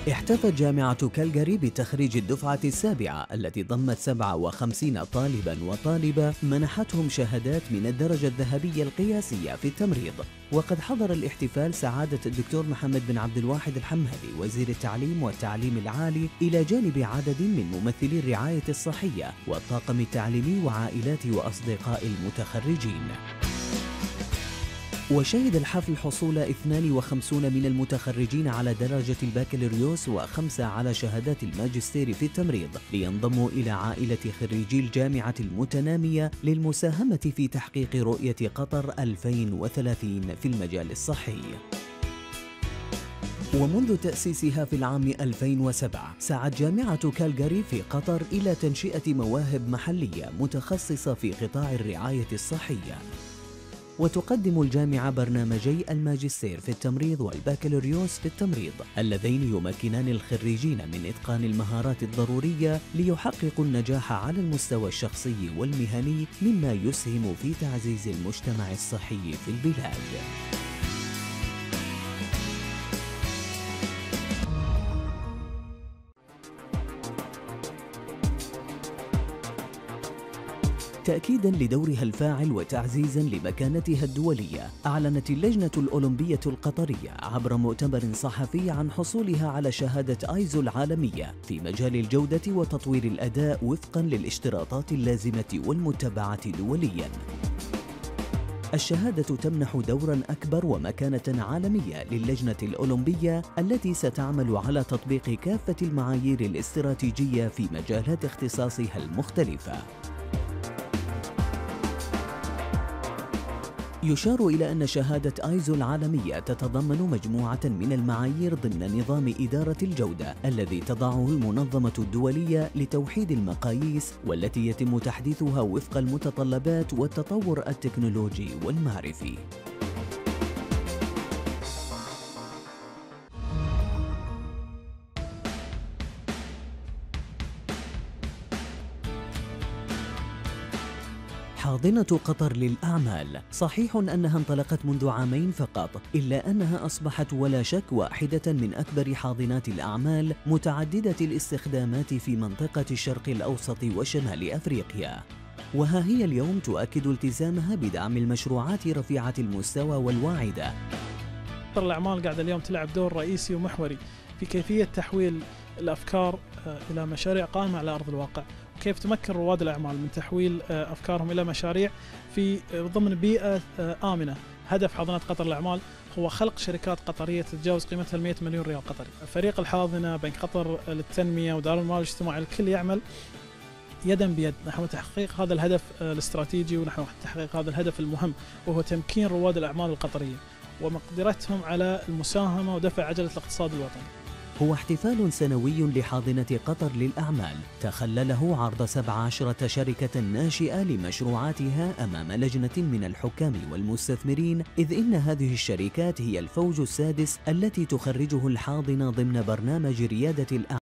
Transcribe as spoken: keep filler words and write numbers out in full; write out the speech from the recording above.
احتفت جامعة كالغاري بتخريج الدفعة السابعة التي ضمت سبعة وخمسين طالباً وطالبة منحتهم شهادات من الدرجة الذهبية القياسية في التمريض. وقد حضر الاحتفال سعادة الدكتور محمد بن عبد الواحد الحمادي وزير التعليم والتعليم العالي إلى جانب عدد من ممثلي الرعاية الصحية والطاقم التعليمي وعائلات وأصدقاء المتخرجين. وشهد الحفل حصول اثنين وخمسين من المتخرجين على درجة البكالوريوس وخمسة على شهادات الماجستير في التمريض لينضموا إلى عائلة خريجي الجامعة المتنامية للمساهمة في تحقيق رؤية قطر ألفين وثلاثين في المجال الصحي. ومنذ تأسيسها في العام ألفين وسبعة سعت جامعة كالغاري في قطر إلى تنشئة مواهب محلية متخصصة في قطاع الرعاية الصحية. وتقدم الجامعة برنامجي الماجستير في التمريض والبكالوريوس في التمريض اللذين يمكنان الخريجين من إتقان المهارات الضرورية ليحققوا النجاح على المستوى الشخصي والمهني، مما يسهم في تعزيز المجتمع الصحي في البلاد. تأكيداً لدورها الفاعل وتعزيزاً لمكانتها الدولية، أعلنت اللجنة الأولمبية القطرية عبر مؤتمر صحفي عن حصولها على شهادة آيزو العالمية في مجال الجودة وتطوير الأداء وفقاً للاشتراطات اللازمة والمتبعة دولياً. الشهادة تمنح دوراً أكبر ومكانة عالمية للجنة الأولمبية التي ستعمل على تطبيق كافة المعايير الاستراتيجية في مجالات اختصاصها المختلفة. يشار إلى أن شهادة آيزو العالمية تتضمن مجموعة من المعايير ضمن نظام إدارة الجودة الذي تضعه المنظمة الدولية لتوحيد المقاييس، والتي يتم تحديثها وفق المتطلبات والتطور التكنولوجي والمعرفي. حاضنة قطر للأعمال. صحيح أنها انطلقت منذ عامين فقط، إلا أنها أصبحت ولا شك واحدة من أكبر حاضنات الأعمال متعددة الاستخدامات في منطقة الشرق الأوسط وشمال أفريقيا. وها هي اليوم تؤكد التزامها بدعم المشروعات رفيعة المستوى والواعدة. قطر الأعمال قاعدة اليوم تلعب دور رئيسي ومحوري في كيفية تحويل الأفكار إلى مشاريع قائمة على أرض الواقع، وكيف تمكن رواد الأعمال من تحويل أفكارهم إلى مشاريع في ضمن بيئة آمنة. هدف حاضنة قطر الأعمال هو خلق شركات قطرية تتجاوز قيمتها مئة مليون ريال قطري. فريق الحاضنة، بنك قطر للتنمية، ودار المال الاجتماعي، الكل يعمل يدا بيد نحو تحقيق هذا الهدف الاستراتيجي ونحو تحقيق هذا الهدف المهم، وهو تمكين رواد الأعمال القطرية ومقدرتهم على المساهمة ودفع عجلة الاقتصاد الوطني. هو احتفال سنوي لحاضنة قطر للأعمال تخلله عرض سبع عشرة شركة ناشئة لمشروعاتها أمام لجنة من الحكام والمستثمرين، إذ إن هذه الشركات هي الفوج السادس التي تخرجه الحاضنة ضمن برنامج ريادة الأعمال.